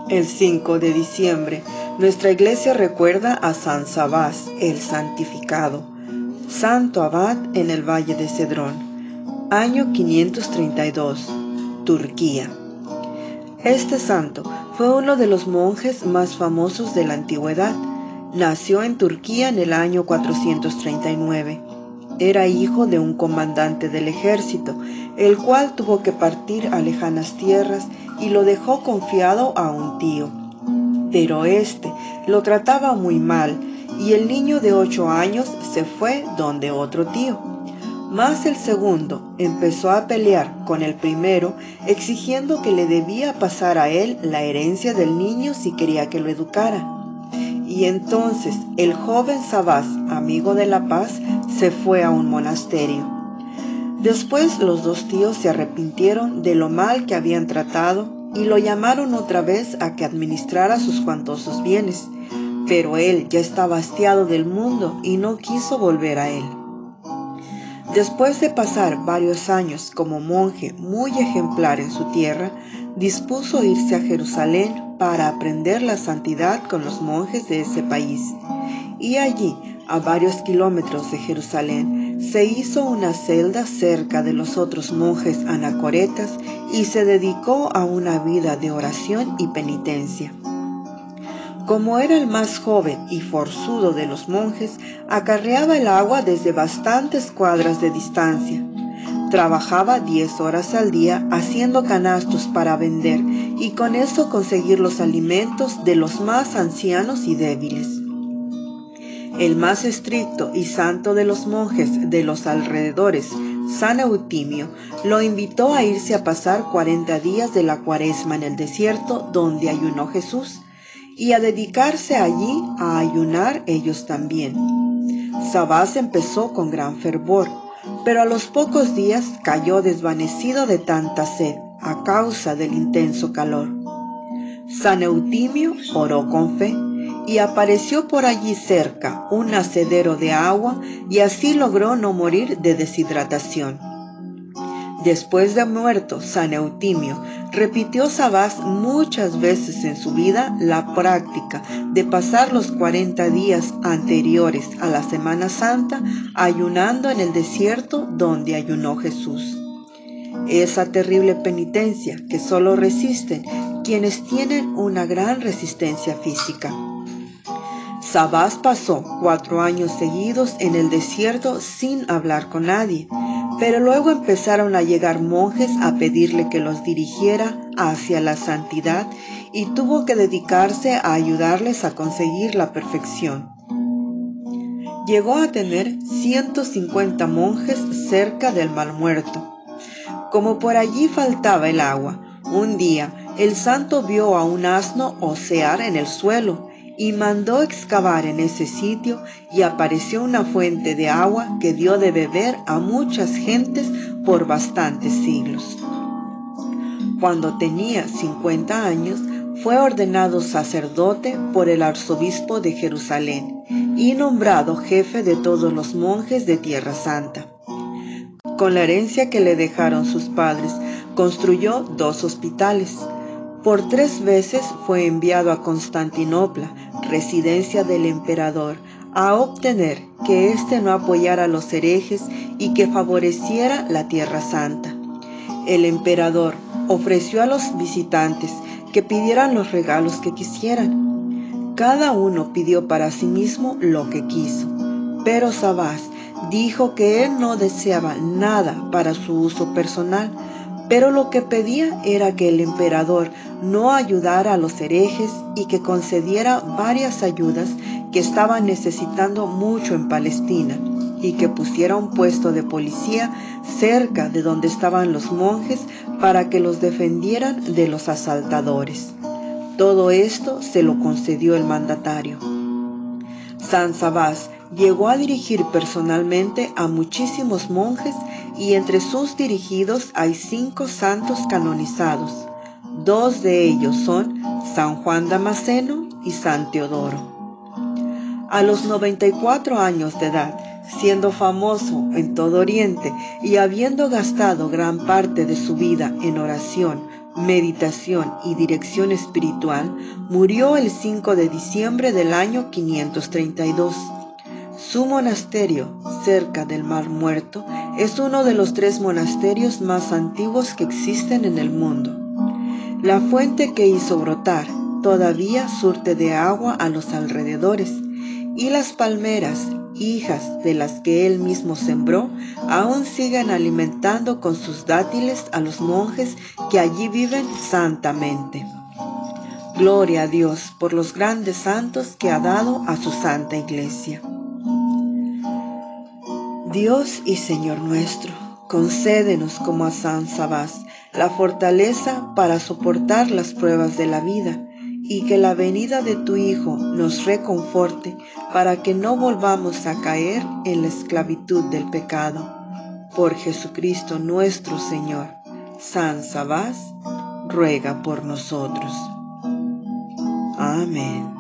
El 5 de diciembre, nuestra iglesia recuerda a San Sabás, el santificado, santo abad en el Valle de Cedrón, año 532, Turquía. Este santo fue uno de los monjes más famosos de la antigüedad. Nació en Turquía en el año 439. Era hijo de un comandante del ejército, el cual tuvo que partir a lejanas tierras y lo dejó confiado a un tío. Pero éste lo trataba muy mal y el niño de 8 años se fue donde otro tío. Mas el segundo empezó a pelear con el primero, exigiendo que le debía pasar a él la herencia del niño si quería que lo educara. Y entonces el joven Sabás, amigo de la paz, se fue a un monasterio. Después los dos tíos se arrepintieron de lo mal que habían tratado y lo llamaron otra vez a que administrara sus cuantosos bienes, pero él ya estaba hastiado del mundo y no quiso volver a él. Después de pasar varios años como monje muy ejemplar en su tierra, dispuso irse a Jerusalén para aprender la santidad con los monjes de ese país. Y allí, a varios kilómetros de Jerusalén, se hizo una celda cerca de los otros monjes anacoretas y se dedicó a una vida de oración y penitencia. Como era el más joven y forzudo de los monjes, acarreaba el agua desde bastantes cuadras de distancia. Trabajaba 10 horas al día haciendo canastos para vender y con eso conseguir los alimentos de los más ancianos y débiles. El más estricto y santo de los monjes de los alrededores, San Eutimio, lo invitó a irse a pasar 40 días de la Cuaresma en el desierto donde ayunó Jesús, y a dedicarse allí a ayunar ellos también. Sabás empezó con gran fervor, pero a los pocos días cayó desvanecido de tanta sed a causa del intenso calor. San Eutimio oró con fe y apareció por allí cerca un hacedero de agua y así logró no morir de deshidratación. Después de muerto San Eutimio, repitió Sabás muchas veces en su vida la práctica de pasar los 40 días anteriores a la Semana Santa ayunando en el desierto donde ayunó Jesús. Esa terrible penitencia que solo resisten quienes tienen una gran resistencia física. Sabás pasó 4 años seguidos en el desierto sin hablar con nadie, pero luego empezaron a llegar monjes a pedirle que los dirigiera hacia la santidad y tuvo que dedicarse a ayudarles a conseguir la perfección. Llegó a tener 150 monjes cerca del Mar Muerto. Como por allí faltaba el agua, un día el santo vio a un asno osear en el suelo y mandó excavar en ese sitio y apareció una fuente de agua que dio de beber a muchas gentes por bastantes siglos. Cuando tenía 50 años, fue ordenado sacerdote por el arzobispo de Jerusalén y nombrado jefe de todos los monjes de Tierra Santa. Con la herencia que le dejaron sus padres, construyó 2 hospitales. Por 3 veces fue enviado a Constantinopla, residencia del emperador, a obtener que éste no apoyara a los herejes y que favoreciera la Tierra Santa. El emperador ofreció a los visitantes que pidieran los regalos que quisieran. Cada uno pidió para sí mismo lo que quiso, pero Sabás dijo que él no deseaba nada para su uso personal, pero lo que pedía era que el emperador no ayudara a los herejes y que concediera varias ayudas que estaban necesitando mucho en Palestina y que pusiera un puesto de policía cerca de donde estaban los monjes para que los defendieran de los asaltadores. Todo esto se lo concedió el mandatario. San Sabás llegó a dirigir personalmente a muchísimos monjes y entre sus dirigidos hay 5 santos canonizados. 2 de ellos son San Juan Damasceno y San Teodoro. A los 94 años de edad, siendo famoso en todo Oriente y habiendo gastado gran parte de su vida en oración, meditación y dirección espiritual, murió el 5 de diciembre del año 532. Su monasterio, cerca del Mar Muerto, es uno de los 3 monasterios más antiguos que existen en el mundo. La fuente que hizo brotar todavía surte de agua a los alrededores, y las palmeras, hijas de las que él mismo sembró, aún siguen alimentando con sus dátiles a los monjes que allí viven santamente. Gloria a Dios por los grandes santos que ha dado a su santa iglesia. Dios y Señor nuestro, concédenos como a San Sabás la fortaleza para soportar las pruebas de la vida, y que la venida de tu Hijo nos reconforte para que no volvamos a caer en la esclavitud del pecado. Por Jesucristo nuestro Señor. San Sabás, ruega por nosotros. Amén.